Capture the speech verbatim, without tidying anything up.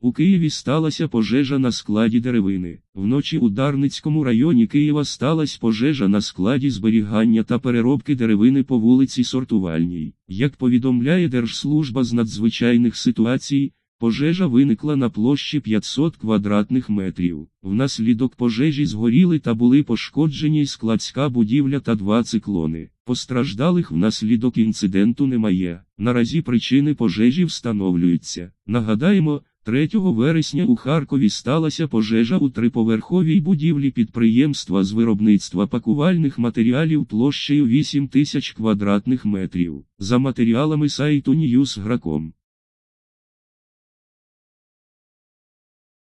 У Києві сталася пожежа на складі деревини. Вночі у Дарницькому районі Києва сталася пожежа на складі зберігання та переробки деревини по вулиці Сортувальній. Як повідомляє Держслужба з надзвичайних ситуацій, пожежа виникла на площі п'ятсот квадратних метрів. Внаслідок пожежі згоріли та були пошкоджені складська будівля та два циклони. Постраждалих внаслідок інциденту немає. Наразі причини пожежі встановлюються. Нагадаємо, третього вересня у Харкові сталася пожежа у триповерховій будівлі підприємства з виробництва пакувальних матеріалів площею вісім тисяч квадратних метрів. За матеріалами сайту Ньюс точка гром.